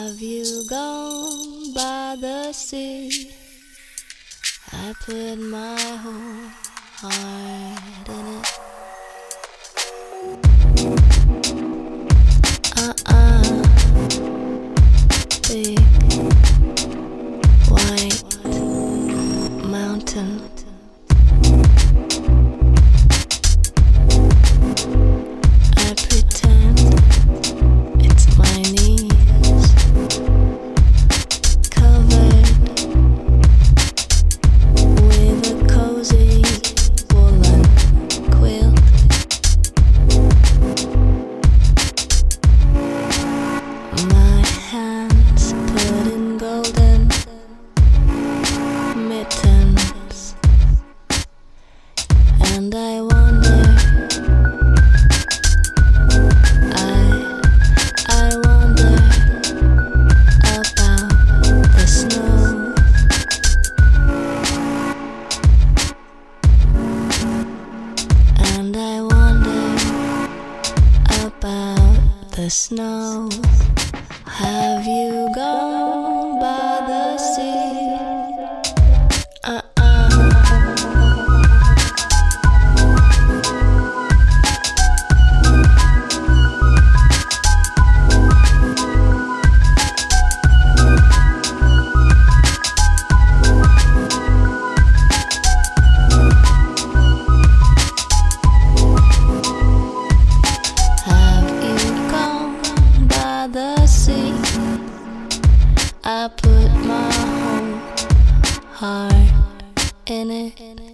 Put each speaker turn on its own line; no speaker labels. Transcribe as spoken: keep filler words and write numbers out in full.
Have you gone by the sea? I put my whole heart in it. Uh-uh. Big white mountain. I pretend it's my knees, covered with a cozy woolen quilt. My hands put in golden mittens, and I wonder, I, I wonder about the snow. And I wonder about the snow. Have you gone by the sea? Uh-uh. Have you gone by the sea? I put my whole heart in it.